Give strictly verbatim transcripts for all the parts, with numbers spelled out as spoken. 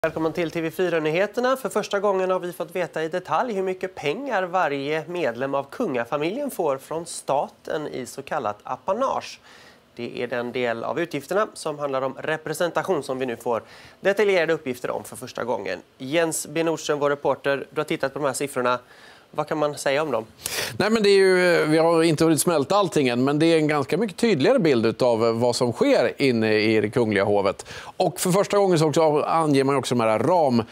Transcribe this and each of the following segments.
Välkommen till T V fyra-nyheterna. För första gången har vi fått veta i detalj hur mycket pengar varje medlem av kungafamiljen får från staten i så kallat apanage. Det är den del av utgifterna som handlar om representation som vi nu får detaljerade uppgifter om för första gången. Jens B. Nordström, vår reporter, du har tittat på de här siffrorna. Vad kan man säga om dem? Nej, men det är ju, vi har inte hunnit smälta allting än, men det är en ganska mycket tydligare bild av vad som sker inne i det kungliga hovet. Och för första gången så också anger man också de här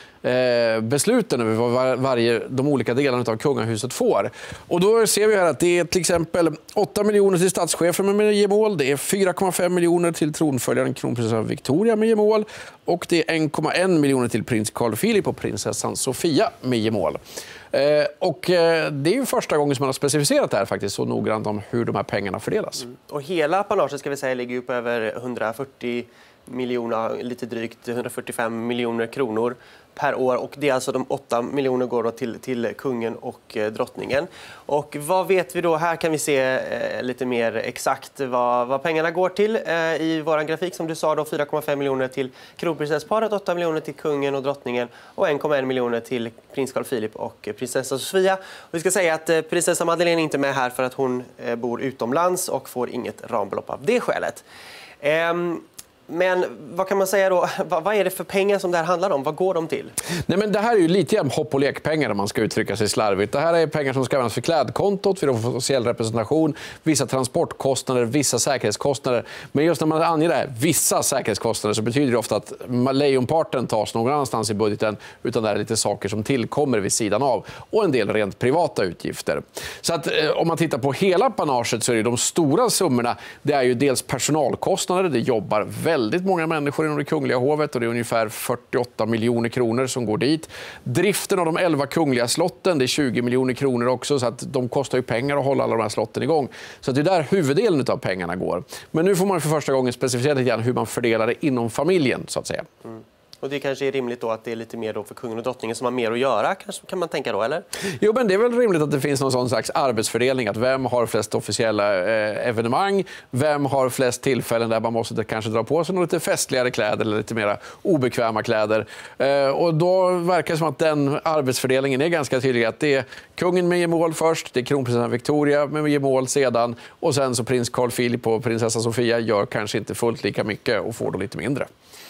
rambesluten över vad varje, de olika delarna av kungahuset får. Och då ser vi här att det är till exempel åtta miljoner till statschefen med gemål, det är fyra komma fem miljoner till tronföljaren kronprinsessan Victoria med gemål och det är en komma en miljoner till prins Carl Philip och prinsessan Sofia med gemål. Eh, och eh, det är ju första gången som man har specificerat det här faktiskt så noggrant om hur de här pengarna fördelas. Mm. Och hela apanaget ska vi säga ligger upp över hundrafyrtio miljoner, lite drygt hundrafyrtiofem miljoner kronor per år. Och det är alltså de åtta miljoner går då till, till kungen och eh, drottningen. Och vad vet vi då? Här kan vi se eh, lite mer exakt vad, vad pengarna går till. Eh, I vår grafik som du sa då fyra komma fem miljoner till kronprinsessparet, åtta miljoner till kungen och drottningen och en komma en miljoner till prins Carl Philip och prinsessa Sofia. Och vi ska säga att eh, prinsessa Madeleine är inte med här för att hon eh, bor utomlands och får inget rambelopp av det skälet. Ehm, Men vad kan man säga då? Vad är det för pengar som det här handlar om? Vad går de till? Nej, men det här är ju lite grann hopp- och lekpengar om man ska uttrycka sig slarvigt. Det här är pengar som ska användas för klädkontot, för officiell representation, vissa transportkostnader, vissa säkerhetskostnader. Men just när man anger det här, vissa säkerhetskostnader, så betyder det ofta att lejonparten tas någon annanstans i budgeten, utan det är lite saker som tillkommer vid sidan av och en del rent privata utgifter. Så att eh, om man tittar på hela apanaget så är det de stora summorna, det är ju dels personalkostnader, det jobbar väldigt väldigt många människor inom det kungliga hovet och det är ungefär fyrtioåtta miljoner kronor som går dit. Driften av de elva kungliga slotten, det är tjugo miljoner kronor också, så att de kostar ju pengar att hålla alla de här slotten igång. Så att det är där huvuddelen av pengarna går. Men nu får man för första gången specificerat lite grann hur man fördelar det inom familjen så att säga. Mm. Och det kanske är rimligt då att det är lite mer då för kungen och drottningen som har mer att göra, kanske kan man tänka då, eller? Jo, men det är väl rimligt att det finns någon sån slags arbetsfördelning, att vem har flest officiella eh, evenemang, vem har flest tillfällen där man måste kanske dra på sig något lite festligare kläder eller lite mer obekväma kläder. Eh, och då verkar det som att den arbetsfördelningen är ganska tydlig, att det är kungen med gemål först, det är kronprinsessan Victoria med gemål sedan och sen så prins Carl Philip och prinsessa Sofia gör kanske inte fullt lika mycket och får då lite mindre.